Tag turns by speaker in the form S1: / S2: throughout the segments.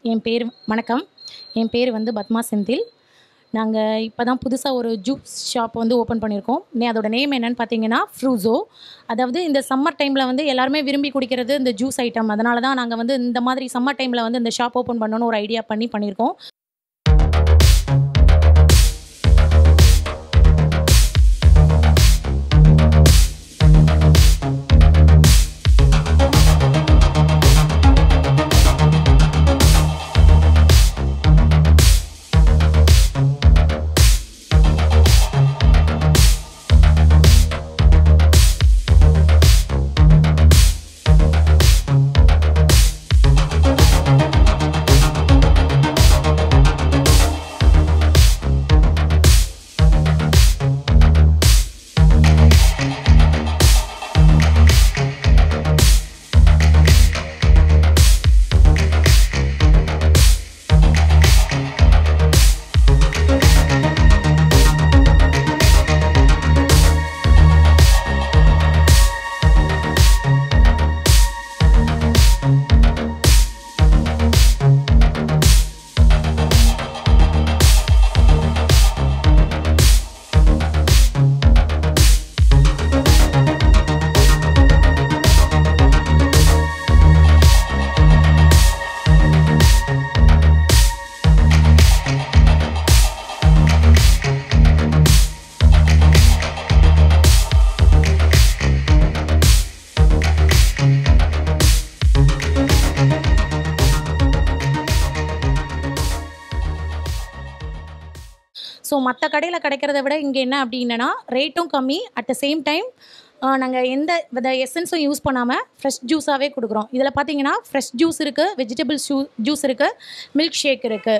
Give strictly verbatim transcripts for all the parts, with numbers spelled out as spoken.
S1: என் பேர் வணக்கம். என் பேர் வந்து பத்மா செந்தில். நாங்க இப்ப தான் புதுசா ஒரு ஜூஸ் ஷாப் வந்து ஓப்பன் பண்ணியிருக்கோம். நே அதோட நேம் என்னன்னு பார்த்தீங்கன்னா, ஃப்ரூசோ. அதாவது இந்த சம்மர் டைம்ல வந்து எல்லாருமே விரும்பி குடிக்கிறது இந்த ஜூஸ் ஐட்டம். அதனால தான் நாங்க வந்து இந்த மாதிரி சம்மர் டைம்ல வந்து இந்த ஷாப் ஓப்பன் பண்ணணும்னு ஒரு ஐடியா பண்ணி பண்ணியிருக்கோம். ஸோ மத்த கடையில கிடைக்கிறத விட இங்க என்ன அப்டின்னா, ரேட்டும் கம்மி. அட் த சேம் டைம் அ நாங்க எந்த வித எசன்ஸும் யூஸ் பண்ணாம ஃப்ரெஷ் ஜூஸாவே குடுக்குறோம். இதுல பார்த்தீங்கன்னா, ஃப்ரெஷ் ஜூஸ் இருக்கு, வெஜிடபிள் ஷூ ஜூஸ் இருக்கு, மில்க் ஷேக் இருக்கு.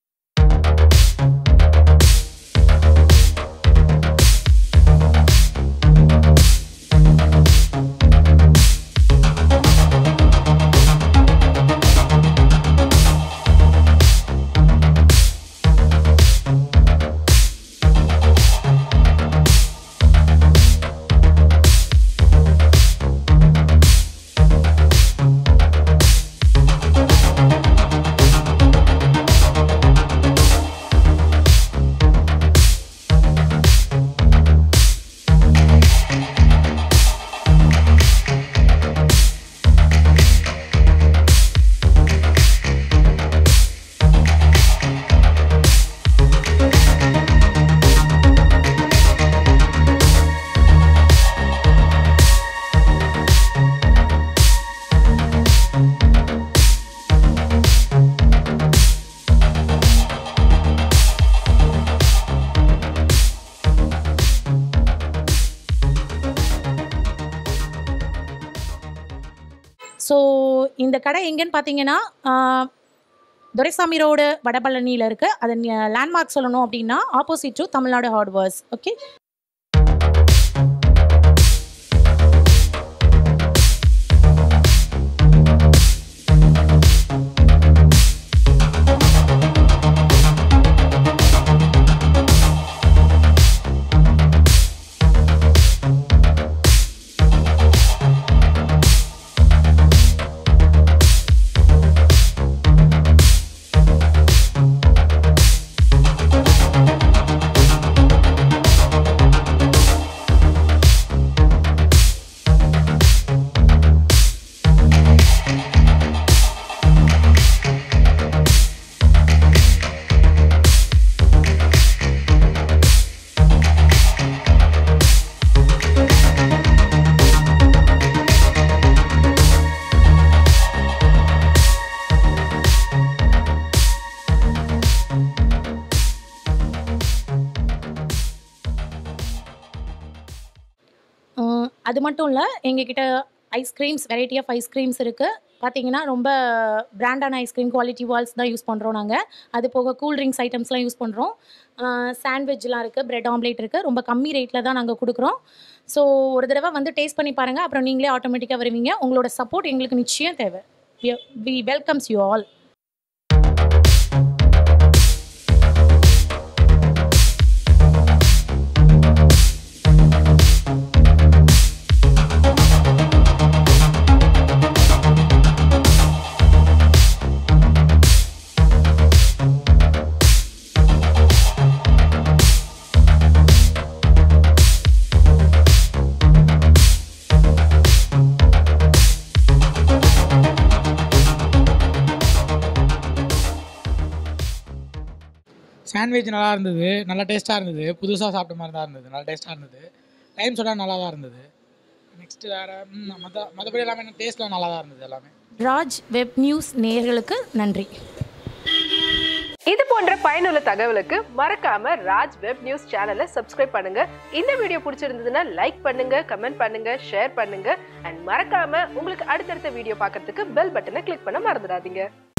S1: ஸோ இந்த கடை எங்கன்னு பார்த்தீங்கன்னா, அ துரைசாமி ரோடு, வடபழனியில இருக்கு. அதன் லேண்ட்மார்க் சொல்லணும் அப்டின்னா, opposite to Tamil Nadu hardwares. Okay. அ அது மட்டும் இல்ல, எங்ககிட்ட ஐஸ்கிரீம்ஸ் வெரைட்டி ஆஃப் ஐஸ்கிரீம்ஸ் இருக்கு. பார்த்தீங்கன்னா, ரொம்ப பிராண்டான ஐஸ்கிரீம் குவாலிட்டி வால்ஸ் தான் யூஸ் பண்றோம் நாங்க. அது போக கூல் ட்ரிங்க்ஸ் ஐட்டம்ஸ்லாம் யூஸ் பண்றோம். அ சாண்ட்விச்லாம் இருக்கு, பிரெட் ஆம்லேட் இருக்கு. ரொம்ப கம்மி ரேட்ல தான் நாங்க குடுக்குறோம். ஸோ ஒரு தடவ வந்து டேஸ்ட் பண்ணி பாருங்க. அப்புறம் நீங்களே ஆட்டோமேட்டிக்கா வருவீங்க. உங்களோட சப்போர்ட் எங்களுக்கு நிச்சயம் தேவை. We we welcomes you all.
S2: Sandwich நல்லா இருந்தது, நல்லா டேஸ்ட்டாக இருந்தது, புதுசாக சாப்பிட்ட மாதிரி தான் இருந்தது, நல்லா டேஸ்ட்டாக இருந்தது. டைம் சோடா நல்லா தான் இருந்தது. நெக்ஸ்ட் வேறு மற்ற மற்றபடி எல்லாமே டேஸ்ட்லாம் நல்லா தான் இருந்தது எல்லாமே.
S1: ராஜ் வெப் நியூஸ் நேயர்களுக்கு நன்றி.
S3: இது போன்ற பயனுள்ள தகவலுக்கு மறக்காம ராஜ் வெப் நியூஸ் சேனலை சப்ஸ்கிரைப் பண்ணுங்க. இந்த வீடியோ பிடிச்சிருந்ததுன்னா லைக் பண்ணுங்க, கமெண்ட் பண்ணுங்க, ஷேர் பண்ணுங்க. அண்ட் மறக்காம உங்களுக்கு அடுத்தடுத்த வீடியோ பார்க்கறதுக்கு பெல் பட்டனை கிளிக் பண்ண மறந்துடாதீங்க.